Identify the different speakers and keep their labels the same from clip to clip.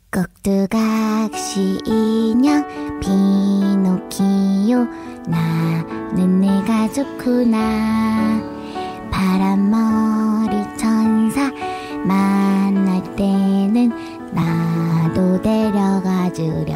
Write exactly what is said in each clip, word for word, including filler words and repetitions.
Speaker 1: 꼭두각시 인형 피노키오 나는 내가 좋구나. 파란머리 천사 만날 때는 나도 데려가 주렴.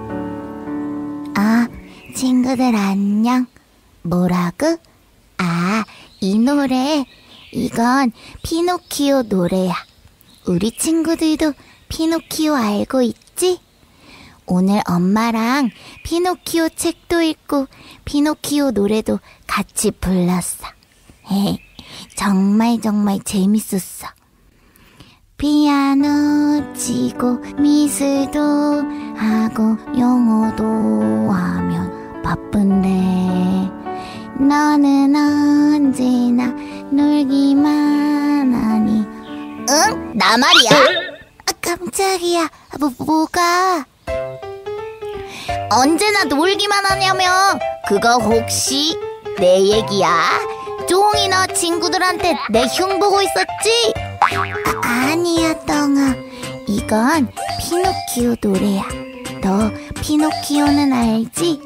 Speaker 1: 아, 친구들 안녕. 뭐라고? 아, 이 노래, 이건 피노키오 노래야. 우리 친구들도 피노키오 알고 있지? 오늘 엄마랑 피노키오 책도 읽고 피노키오 노래도 같이 불렀어. 헤, 정말 정말 재밌었어. 피아노 치고 미술도 하고 영어도 하면 바쁜데 너는 언제나 놀기만 하니. 응? 나 말이야? 아, 깜짝이야. 뭐, 뭐가? 언제나 놀기만 하냐며. 그거 혹시 내 얘기야? 종이 너 친구들한테 내 흉 보고 있었지? 아, 아니야 똥아. 이건 피노키오 노래야. 너 피노키오는 알지?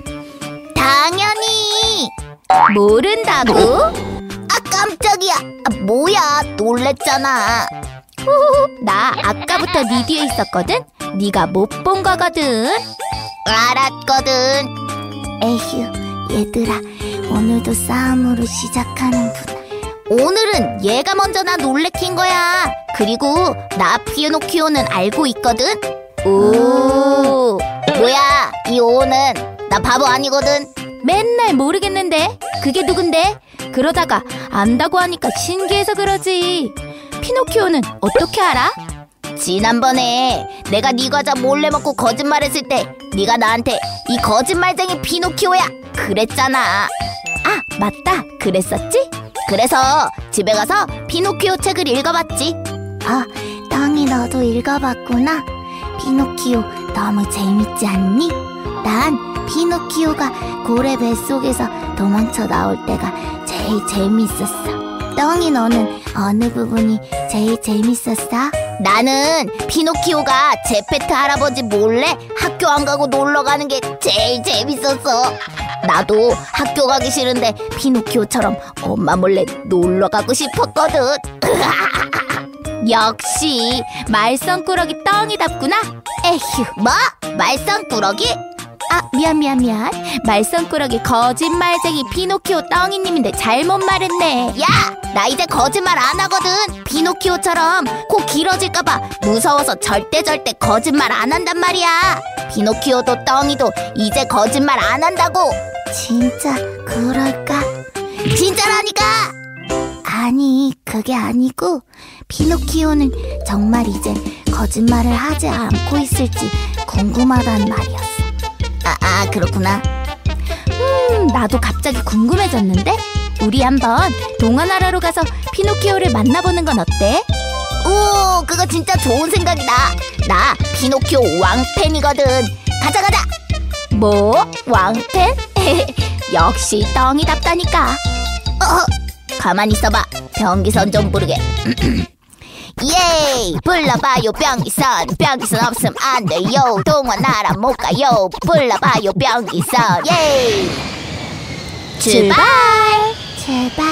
Speaker 1: 당연히. 모른다고? 아, 깜짝이야. 아, 뭐야, 놀랬잖아. 후후, 나 아까부터 네 뒤에 있었거든? 네가 못 본 거거든. 알았거든. 에휴, 얘들아, 오늘도 싸움으로 시작하는구나. 오늘은 얘가 먼저 나 놀래킨 거야. 그리고 나 피노키오는 알고 있거든. 오, 뭐야 이 오는. 나 바보 아니거든. 맨날 모르겠는데 그게 누군데? 그러다가 안다고 하니까 신기해서 그러지. 피노키오는 어떻게 알아? 지난번에 내가 네 과자 몰래 먹고 거짓말했을 때 네가 나한테 이 거짓말쟁이 피노키오야 그랬잖아. 아, 맞다, 그랬었지? 그래서 집에 가서 피노키오 책을 읽어봤지. 아, 땅이 너도 읽어봤구나. 피노키오 너무 재밌지 않니? 난 피노키오가 고래 뱃속에서 도망쳐 나올 때가 제일 재밌었어. 떵이 너는 어느 부분이 제일 재밌었어? 나는 피노키오가 제페트 할아버지 몰래 학교 안 가고 놀러 가는 게 제일 재밌었어. 나도 학교 가기 싫은데 피노키오처럼 엄마 몰래 놀러 가고 싶었거든. 역시 말썽꾸러기 떵이답구나. 에휴, 뭐? 말썽꾸러기? 아, 미안 미안 미안. 말썽꾸러기 거짓말쟁이 피노키오 떵이님인데 잘못 말했네. 야, 나 이제 거짓말 안 하거든. 피노키오처럼 코 길어질까봐 무서워서 절대 절대 거짓말 안 한단 말이야. 피노키오도 떵이도 이제 거짓말 안 한다고. 진짜 그럴까? 진짜라니까. 아니, 그게 아니고 피노키오는 정말 이제 거짓말을 하지 않고 있을지 궁금하단 말이었어. 아, 아, 그렇구나. 음, 나도 갑자기 궁금해졌는데? 우리 한번 동화나라로 가서 피노키오를 만나보는 건 어때? 오, 그거 진짜 좋은 생각이다. 나 피노키오 왕팬이거든. 가자 가자. 뭐? 왕팬? 역시 떵이답다니까. 어, 가만히 있어봐. 변기선 좀 부르게. 예이, 불러봐요 변기선. 변기선 없음 안 돼요. 동화나라 못 가요. 불러봐요 변기선. 예이, 출발. 출발.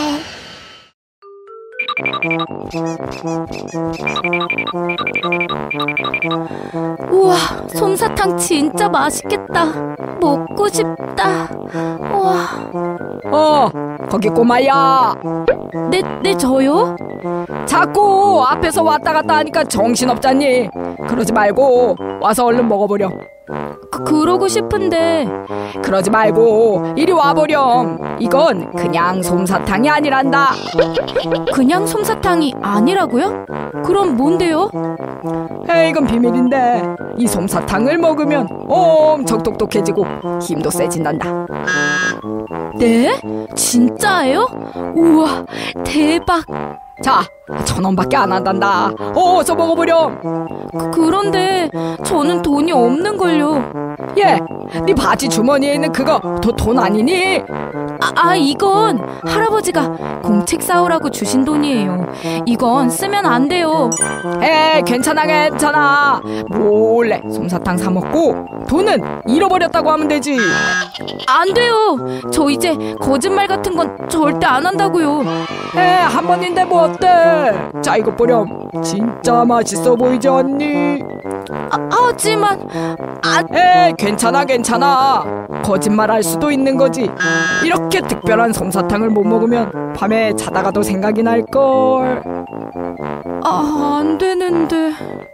Speaker 1: 우와, 솜사탕 진짜 맛있겠다. 먹고 싶다. 우와.
Speaker 2: 어, 거기 꼬마야.
Speaker 1: 네, 네 저요?
Speaker 2: 자꾸 앞에서 왔다 갔다 하니까 정신없잖니. 그러지 말고 와서 얼른 먹어보렴.
Speaker 1: 그, 그러고 싶은데.
Speaker 2: 그러지 말고 이리 와보렴. 이건 그냥 솜사탕이 아니란다.
Speaker 1: 그냥 솜사탕이 아니라고요? 그럼 뭔데요?
Speaker 2: 에이, 이건 비밀인데 이 솜사탕을 먹으면 엄청 똑똑해지고 힘도 세진단다.
Speaker 1: 네? 진짜예요? 우와, 대박.
Speaker 2: 자, 천 원밖에 안 한단다. 어서 먹어보렴.
Speaker 1: 그, 그런데 저는 돈이 없는걸요.
Speaker 2: 예, 네 바지 주머니에 있는 그거 도, 돈 아니니?
Speaker 3: 아, 아 이건 할아버지가 공책 사오라고 주신 돈이에요. 이건 쓰면 안 돼요.
Speaker 2: 에 괜찮아 괜찮아. 몰래 솜사탕 사 먹고 돈은 잃어버렸다고 하면 되지.
Speaker 3: 안 돼요. 저 이제 거짓말 같은 건 절대 안 한다고요.
Speaker 2: 에 한 번인데 뭐 어때? 자 이거 보렴. 진짜 맛있어 보이지 않니?
Speaker 3: 아, 하지만 안...
Speaker 2: 에 괜찮아 괜찮아. 거짓말할 수도 있는 거지. 이렇게 특별한 솜사탕을 못 먹으면 밤에 자다가도 생각이 날걸.
Speaker 3: 아, 안 되는데.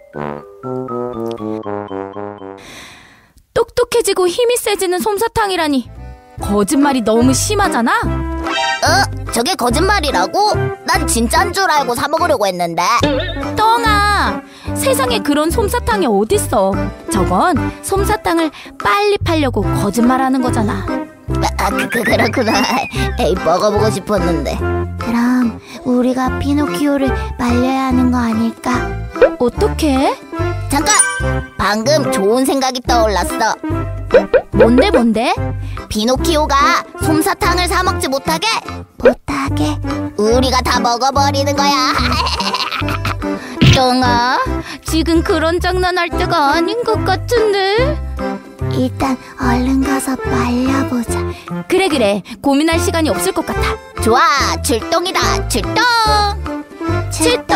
Speaker 3: 똑똑해지고 힘이 세지는 솜사탕이라니. 거짓말이 너무 심하잖아.
Speaker 1: 어? 저게 거짓말이라고? 난 진짜인 줄 알고 사 먹으려고 했는데.
Speaker 3: 똥아, 세상에 그런 솜사탕이 어딨어. 저건 솜사탕을 빨리 팔려고 거짓말하는 거잖아.
Speaker 1: 아, 그, 그, 그렇구나. 에이, 먹어보고 싶었는데. 그럼 우리가 피노키오를 말려야 하는 거 아닐까?
Speaker 3: 어떻게?
Speaker 1: 잠깐! 방금 좋은 생각이 떠올랐어.
Speaker 3: 뭔데 뭔데?
Speaker 1: 피노키오가 솜사탕을 사 먹지 못하게 못하게 우리가 다 먹어버리는 거야.
Speaker 3: 똥아, 지금 그런 장난할 때가 아닌 것 같은데.
Speaker 1: 일단 얼른 가서 말려보자.
Speaker 3: 그래 그래, 고민할 시간이 없을 것 같아.
Speaker 1: 좋아, 출동이다. 출동
Speaker 3: 출동.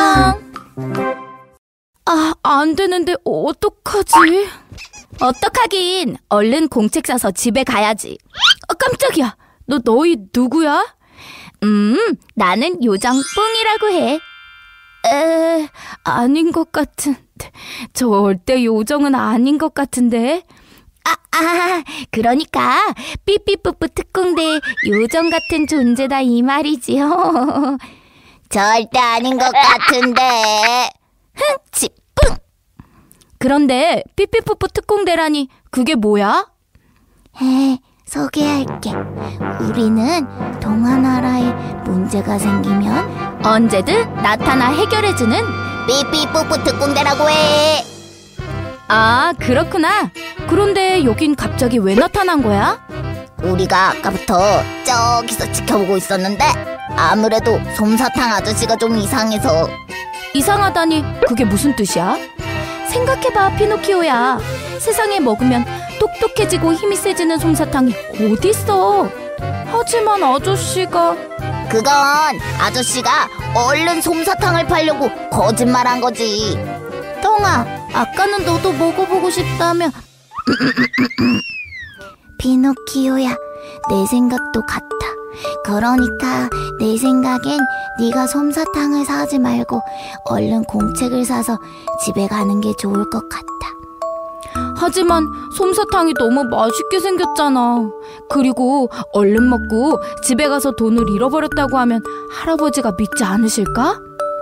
Speaker 3: 아, 안 되는데 어떡하지? 어떡하긴, 얼른 공책 사서 집에 가야지. 아, 깜짝이야. 너 너희 누구야? 음, 나는 요정뿡이라고 해. 에, 아닌 것 같은데. 절대 요정은 아닌 것 같은데.
Speaker 1: 아, 아, 그러니까 삐삐뿌뿌 특공대 요정 같은 존재다 이 말이지요. 절대 아닌 것 같은데. 흥치 뿡.
Speaker 3: 그런데 삐삐뿌뿌 특공대라니 그게 뭐야?
Speaker 1: 에, 소개할게. 우리는 동화나라에 문제가 생기면
Speaker 3: 언제든 나타나 해결해주는
Speaker 1: 삐삐뿌뿌 특공대라고 해.
Speaker 3: 아, 그렇구나. 그런데 여긴 갑자기 왜 나타난 거야?
Speaker 1: 우리가 아까부터 저기서 지켜보고 있었는데 아무래도 솜사탕 아저씨가 좀 이상해서.
Speaker 3: 이상하다니 그게 무슨 뜻이야? 생각해봐, 피노키오야. 세상에 먹으면 똑똑해지고 힘이 세지는 솜사탕이 어딨어. 하지만 아저씨가...
Speaker 1: 그건 아저씨가 얼른 솜사탕을 팔려고 거짓말한 거지.
Speaker 3: 똥아, 아까는 너도 먹어보고 싶다며.
Speaker 1: 피노키오야, 내 생각도 같아. 그러니까 내 생각엔 네가 솜사탕을 사지 말고 얼른 공책을 사서 집에 가는 게 좋을 것 같아.
Speaker 3: 하지만 솜사탕이 너무 맛있게 생겼잖아. 그리고 얼른 먹고 집에 가서 돈을 잃어버렸다고 하면 할아버지가 믿지 않으실까?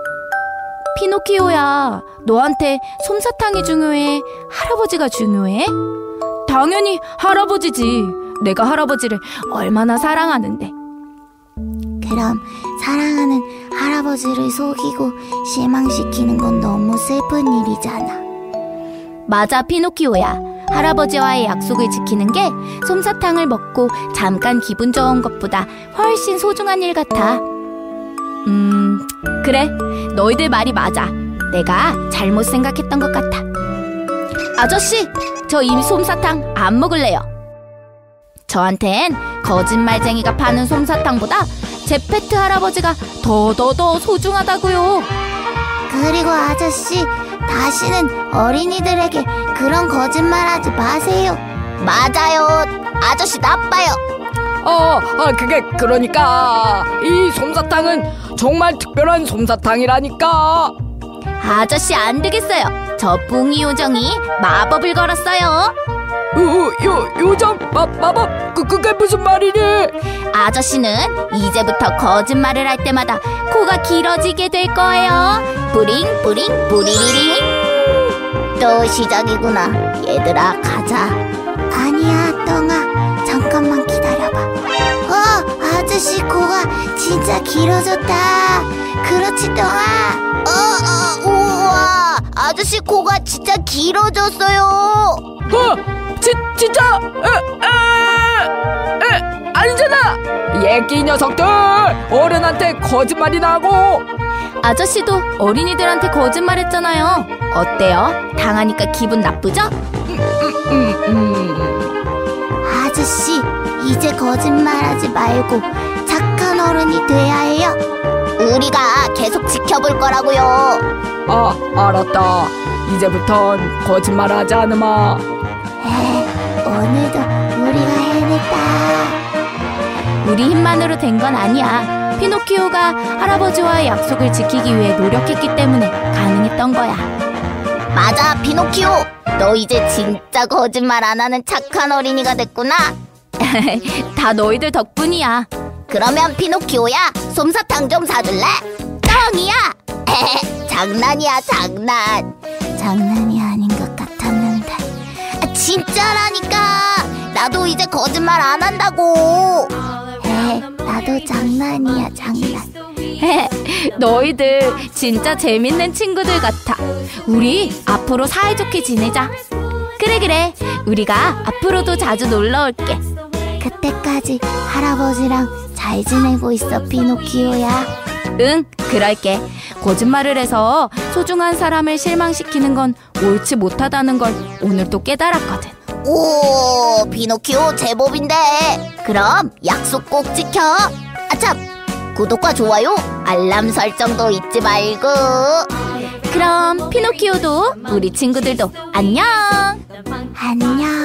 Speaker 3: 피노키오야, 너한테 솜사탕이 중요해? 할아버지가 중요해? 당연히 할아버지지. 내가 할아버지를 얼마나 사랑하는데.
Speaker 1: 그럼 사랑하는 할아버지를 속이고 실망시키는 건 너무 슬픈 일이잖아.
Speaker 3: 맞아, 피노키오야. 할아버지와의 약속을 지키는 게 솜사탕을 먹고 잠깐 기분 좋은 것보다 훨씬 소중한 일 같아. 음, 그래. 너희들 말이 맞아. 내가 잘못 생각했던 것 같아. 아저씨, 저 이 솜사탕 안 먹을래요. 저한텐 거짓말쟁이가 파는 솜사탕보다 제페트 할아버지가 더더더 소중하다고요.
Speaker 1: 그리고 아저씨, 다시는 어린이들에게 그런 거짓말하지 마세요. 맞아요. 아저씨 나빠요.
Speaker 2: 어, 아, 그게 그러니까 이 솜사탕은 정말 특별한 솜사탕이라니까.
Speaker 3: 아저씨 안 되겠어요. 저 뿡이 요정이 마법을 걸었어요.
Speaker 2: 어, 요, 요정? 마, 마법? 그, 그게 무슨 말이니?
Speaker 3: 아저씨는 이제부터 거짓말을 할 때마다 코가 길어지게 될 거예요.
Speaker 1: 뿌링 뿌링 뿌리리링. 또 시작이구나. 얘들아, 가자. 아니야, 똥아, 잠깐만 기다려봐. 어, 아저씨 코가 진짜 길어졌다. 그렇지, 똥아? 어, 어, 우와, 아저씨 코가 진짜 길어졌어요.
Speaker 2: 어, 지, 진짜? 에, 에, 에, 아니잖아. 얘기 녀석들! 어른한테 거짓말이나 하고!
Speaker 3: 아저씨도 어린이들한테 거짓말했잖아요. 어때요? 당하니까 기분 나쁘죠?
Speaker 2: 음, 음.
Speaker 1: 아저씨, 이제 거짓말하지 말고 착한 어른이 돼야 해요. 우리가 계속 지켜볼 거라고요.
Speaker 2: 아, 알았다. 이제부턴 거짓말하지 않으마.
Speaker 1: 에이, 오늘도 우리가 해냈다.
Speaker 3: 우리 힘만으로 된 건 아니야. 피노키오가 할아버지와의 약속을 지키기 위해 노력했기 때문에 가능했던 거야.
Speaker 1: 맞아, 피노키오. 너 이제 진짜 거짓말 안 하는 착한 어린이가 됐구나.
Speaker 3: 다 너희들 덕분이야.
Speaker 1: 그러면 피노키오야, 솜사탕 좀 사줄래? 뻥이야. 장난이야, 장난. 장난이 아닌 것 같았는데. 아, 진짜라니까. 나도 이제 거짓말 안 한다고. 에, 나도 장난이야, 장난.
Speaker 3: 너희들 진짜 재밌는 친구들 같아. 우리 앞으로 사이좋게 지내자. 그래 그래, 우리가 앞으로도 자주 놀러 올게.
Speaker 1: 그때까지 할아버지랑 잘 지내고 있어, 피노키오야.
Speaker 3: 응, 그럴게. 거짓말을 해서 소중한 사람을 실망시키는 건 옳지 못하다는 걸 오늘 또 깨달았거든.
Speaker 1: 오, 피노키오 제법인데. 그럼 약속 꼭 지켜. 아참, 구독과 좋아요, 알람 설정도 잊지 말고.
Speaker 3: 그럼 피노키오도 우리 친구들도 안녕.
Speaker 1: 안녕.